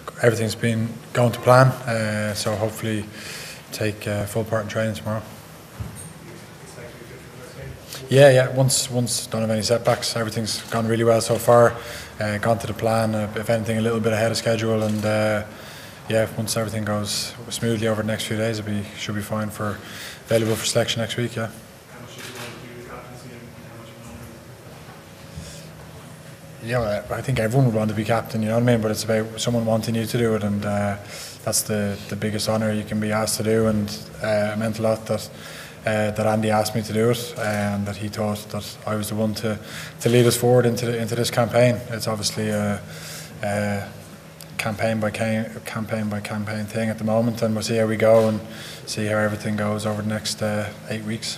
everything's been going to plan, so hopefully take full part in training tomorrow. Yeah. Once don't have any setbacks. Everything's gone really well so far. Gone to the plan. If anything, a little bit ahead of schedule. And once everything goes smoothly over the next few days, should be fine for available for selection next week. Yeah. Yeah, I think everyone would want to be captain, you know what I mean? But it's about someone wanting you to do it, and that's the biggest honour you can be asked to do. And it meant a lot that Andy asked me to do it, and that he thought that I was the one to lead us forward into this campaign. It's obviously a campaign by campaign thing at the moment, and we'll see how we go and see how everything goes over the next 8 weeks.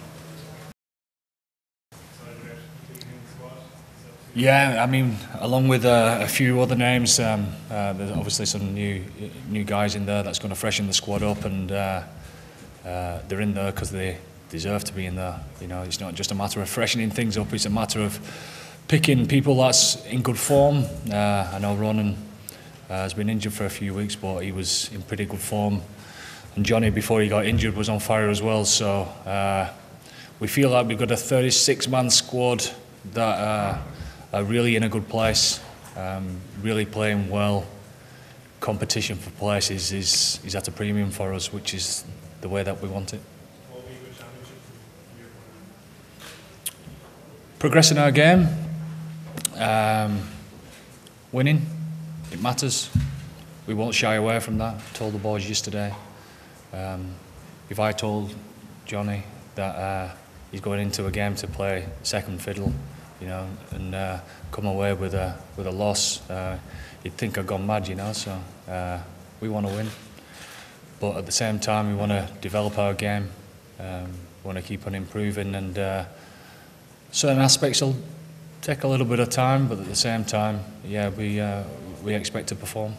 Yeah, I mean, along with a few other names, there's obviously some new guys in there that's going to freshen the squad up, and they're in there because they deserve to be in there. You know, it's not just a matter of freshening things up; it's a matter of picking people that's in good form. I know Ronan has been injured for a few weeks, but he was in pretty good form, and Johnny, before he got injured, was on fire as well. So we feel like we've got a 36-man squad that are really in a good place, really playing well. Competition for places is at a premium for us, which is the way that we want it. Progressing our game, winning, it matters. We won't shy away from that. I told the boys yesterday, if I told Johnny that he's going into a game to play second fiddle, you know, and come away with a loss, you'd think I'd gone mad, you know. So we want to win, but at the same time we want to develop our game. We want to keep on improving, and certain aspects will take a little bit of time, but at the same time, yeah, we expect to perform.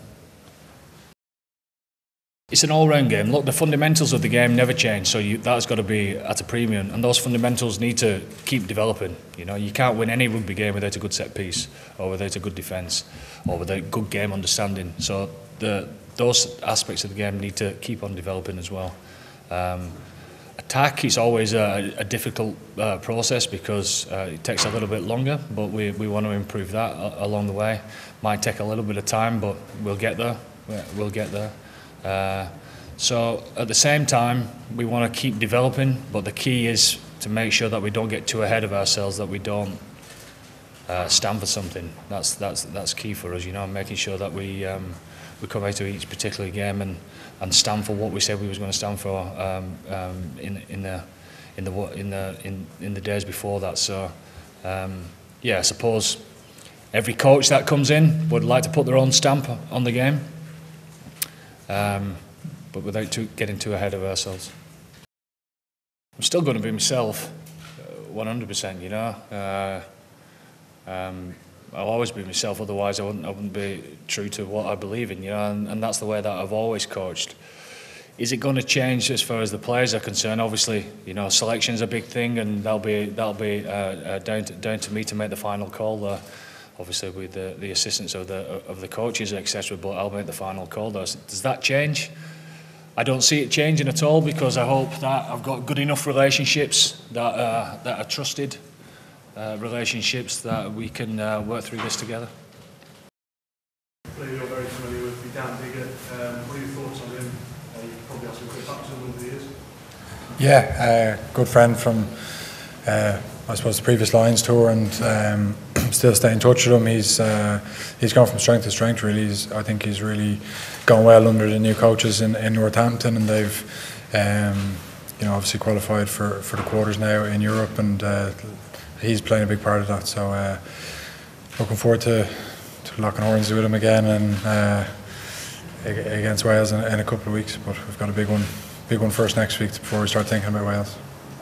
It's an all-round game. Look, the fundamentals of the game never change, so that's got to be at a premium, and those fundamentals need to keep developing. You know, you can't win any rugby game without a good set piece, or without a good defence, or without good game understanding. So those aspects of the game need to keep on developing as well. Attack is always a difficult process because it takes a little bit longer, but we want to improve that along the way. Might take a little bit of time, but we'll get there. We'll get there. So at the same time, we want to keep developing, but the key is to make sure that we don't get too ahead of ourselves, that we don't stand for something. That's key for us, you know, making sure that we come out of each particular game and stand for what we said we was going to stand for in the days before that. So yeah, I suppose every coach that comes in would like to put their own stamp on the game. But without getting too ahead of ourselves. I'm still going to be myself, 100%. You know, I'll always be myself. Otherwise, I wouldn't be true to what I believe in. You know, and that's the way that I've always coached. Is it going to change as far as the players are concerned? Obviously, you know, selection's a big thing, and that'll be down to me to make the final call there. Obviously with the assistance of the coaches, etc. But I'll make the final call. Does that change? I don't see it changing at all, because I hope that I've got good enough relationships that are trusted relationships that we can work through this together. You're very familiar with the Downton Abbey. What are your thoughts on him? You've probably asked him quick back over the years. Yeah, good friend from I suppose the previous Lions tour, and still stay in touch with him. He's gone from strength to strength, really. I think he's really gone well under the new coaches in Northampton, and they've you know, obviously qualified for the quarters now in Europe, and he's playing a big part of that. So looking forward to locking horns with him again, and against Wales in a couple of weeks. But we've got a big one first next week before we start thinking about Wales.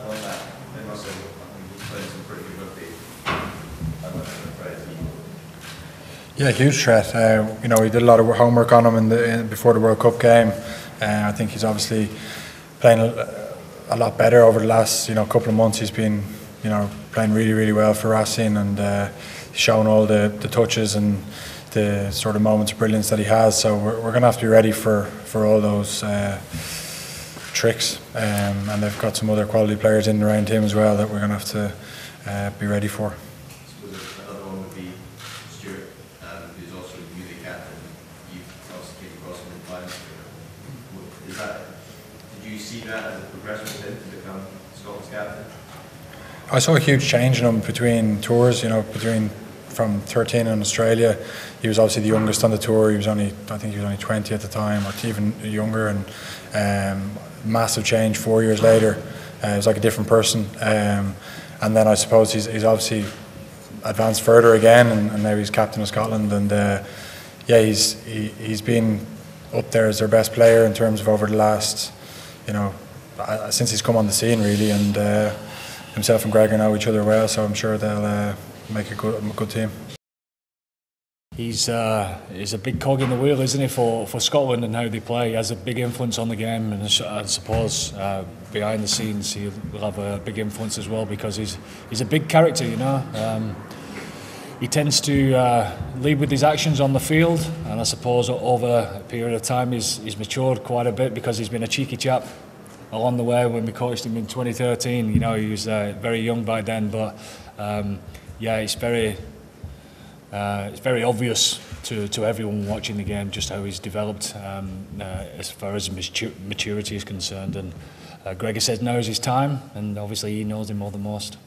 Yeah, huge threat. You know, we did a lot of homework on him before the World Cup game. I think he's obviously playing a lot better over the last couple of months. He's been playing really well for Racing, and showing all the touches and the sort of moments of brilliance that he has. So we're going to have to be ready for all those tricks, and they've got some other quality players in and around him as well that we're going to have to be ready for. Another one would be Stuart, who's also the captain. You've obviously came across him in finals. Did you see that as a progression for him to become Scotland's captain? I saw a huge change in him between tours. From 13 in Australia, he was obviously the youngest on the tour. I think he was only 20 at the time, or even younger, and massive change 4 years later. He was like a different person, and then I suppose he's obviously advanced further again, and now he's captain of Scotland, and he's been up there as their best player in terms of over the last, since he's come on the scene really, and himself and Gregor know each other well, so I'm sure they'll make a good team. He's a big cog in the wheel, isn't he, for Scotland and how they play. He has a big influence on the game, and I suppose behind the scenes he will have a big influence as well, because he's a big character, He tends to lead with his actions on the field, and I suppose over a period of time he's matured quite a bit, because he's been a cheeky chap along the way. When we coached him in 2013, he was very young by then, but it's very obvious to everyone watching the game just how he's developed as far as maturity is concerned. And Gregor says now is his time, and obviously he knows him more than most.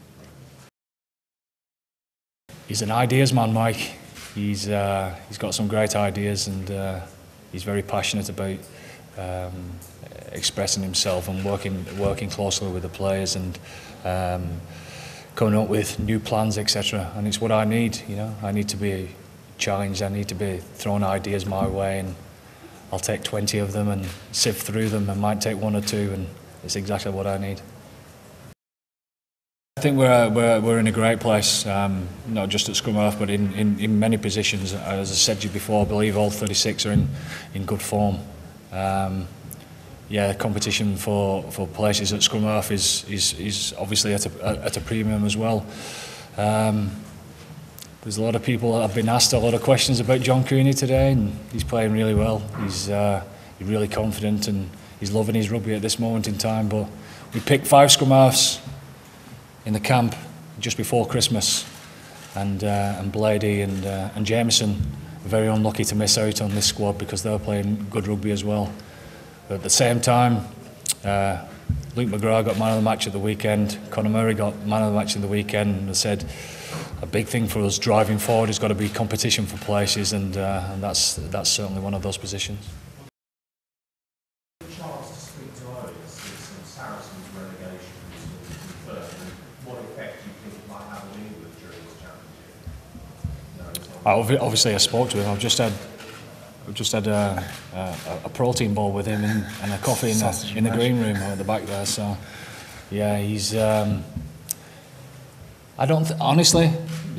He's an ideas man, Mike. He's got some great ideas, and he's very passionate about expressing himself and working closely with the players, and coming up with new plans, etc. And it's what I need, I need to be challenged, I need to be thrown ideas my way, and I'll take 20 of them and sift through them. I might take one or two, and it's exactly what I need. I think we're in a great place, not just at scrum half, but in many positions. As I said to you before, I believe all 36 are in good form. Competition for places at scrum half is obviously at a premium as well. There's a lot of people that have been asked a lot of questions about John Cooney today, and he's playing really well. He's really confident, and he's loving his rugby at this moment in time. But we picked 5 scrum halves in the camp just before Christmas, and Blady and Jameson were very unlucky to miss out on this squad, because they were playing good rugby as well. But at the same time, Luke McGrath got man of the match at the weekend. Conor Murray got man of the match in the weekend, and I said a big thing for us driving forward has got to be competition for places, and that's certainly one of those positions. Chance to speak to Alex since Saracens relegation was confirmed, and what effect do you think it might have on England during this championship? Obviously, I spoke to him. I've just had a protein bowl with him and a coffee in the green room at the back there. So, he's. I don't honestly,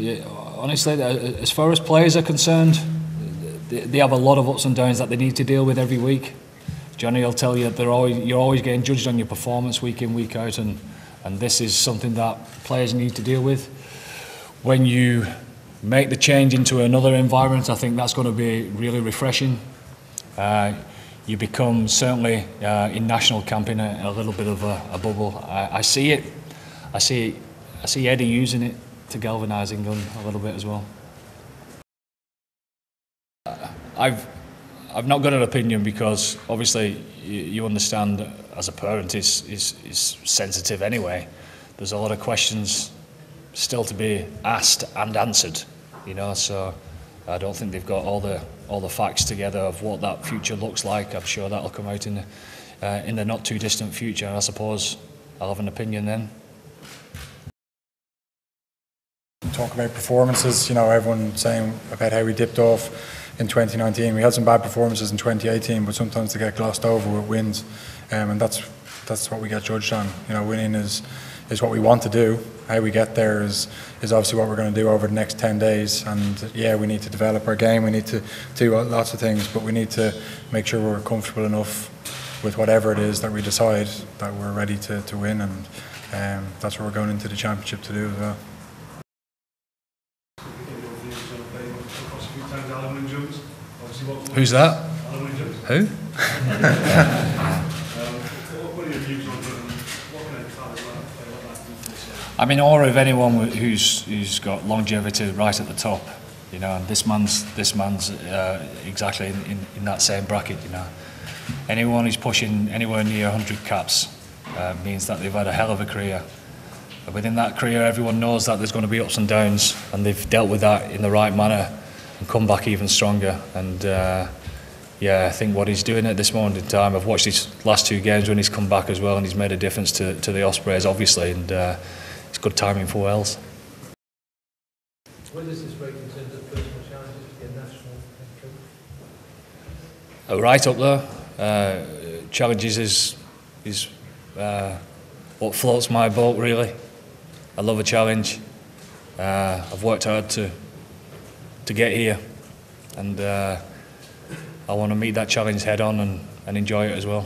as far as players are concerned, they have a lot of ups and downs that they need to deal with every week. Johnny will tell you you're always getting judged on your performance week in, week out, and this is something that players need to deal with. When you make the change into another environment, I think that's going to be really refreshing. You become, certainly in national camp, in a little bit of a bubble. I see it. I see Eddie using it to galvanise England a little bit as well. I've not got an opinion, because obviously you understand, as a parent is sensitive anyway. There's a lot of questions still to be asked and answered, so I don't think they've got all the facts together of what that future looks like. I'm sure that'll come out in the not too distant future, and I suppose I'll have an opinion then. Talk about performances, everyone saying about how we dipped off in 2019. We had some bad performances in 2018, but sometimes they get glossed over with wins, and that's what we get judged on. Winning is what we want to do. How we get there is obviously what we're going to do over the next 10 days. And we need to develop our game. We need to do lots of things, but we need to make sure we're comfortable enough with whatever it is that we decide that we're ready to win, and that's what we're going into the championship to do as well. Across a few times, Alan, Alan Wynne-Jones. Who's that? Alan Wynne-Jones. Who? What are your views on him? What kind of talent like that do you think? I'm in awe of anyone who's got longevity right at the top. You know, and this man's exactly in that same bracket. You know, anyone who's pushing anywhere near 100 caps means that they've had a hell of a career. But within that career, everyone knows that there's going to be ups and downs, and they've dealt with that in the right manner and come back even stronger. And yeah, I think what he's doing at this moment in time, I've watched his last 2 games when he's come back as well, and he's made a difference to the Ospreys, obviously, and it's good timing for Wales. Where does this rate in terms of personal challenges to be a national head coach? Right up there. Challenges is what floats my boat, really. I love a challenge. I've worked hard to get here, and I want to meet that challenge head on and enjoy it as well.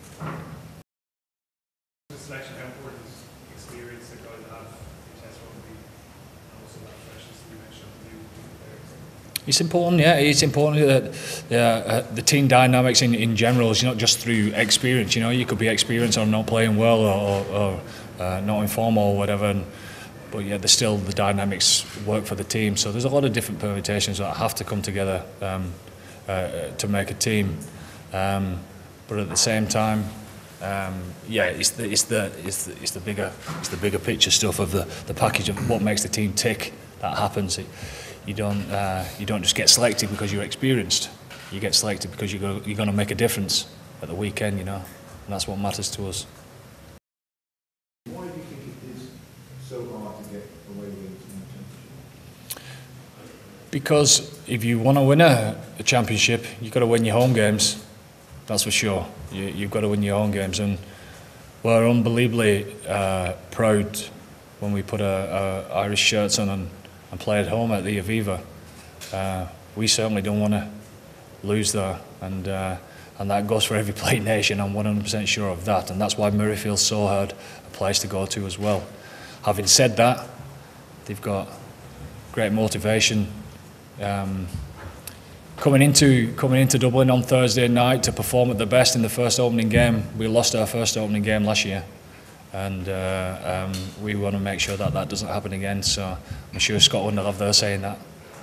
The selection, how important is experience that guys have in Test rugby, and also that freshness that you mentioned of new players? It's important, yeah. It's important that the team dynamics in general is not just through experience. You know, you could be experienced or not playing well or not in form or whatever, but yeah, there's still the dynamics work for the team. So there's a lot of different permutations that have to come together to make a team. But at the same time, yeah, it's the bigger picture stuff of the package of what makes the team tick that happens. You don't just get selected because you're experienced. You get selected because you're going to make a difference at the weekend, you know, and that's what matters to us. Why do you think it is so hard to get away with it in the championship? Because if you want to win a championship, you've got to win your home games. That's for sure. You've got to win your home games, and we're unbelievably proud when we put our Irish shirts on and play at home at the Aviva. We certainly don't want to lose there, and that goes for every Plate Nation. I'm 100% sure of that, and that's why Murrayfield's so hard a place to go to as well. Having said that, they've got great motivation. Coming into Dublin on Thursday night to perform at the best in the first opening game. We lost our first opening game last year, and we want to make sure that doesn't happen again. So I'm sure Scotland will have their say in that.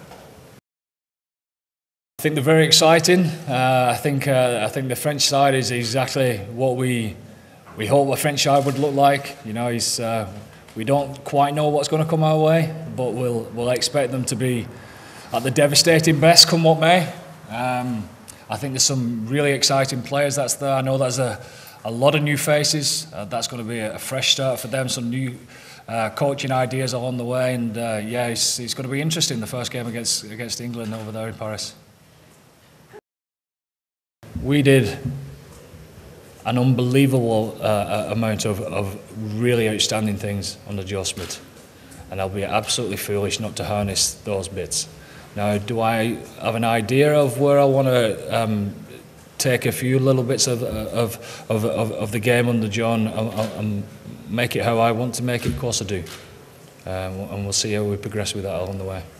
I think they're very exciting. I think the French side is exactly what we hope a French side would look like. You know, we don't quite know what's going to come our way, but we'll expect them to be at the devastating best, come what may. I think there's some really exciting players that's there. I know there's a lot of new faces. That's going to be a fresh start for them. Some new coaching ideas along the way, and yeah, it's going to be interesting. The first game against England over there in Paris. We did an unbelievable amount of really outstanding things under Joe Smith, and I'll be absolutely foolish not to harness those bits. Now, do I have an idea of where I want to take a few little bits of the game under John and make it how I want to make it? Of course I do, and we'll see how we progress with that along the way.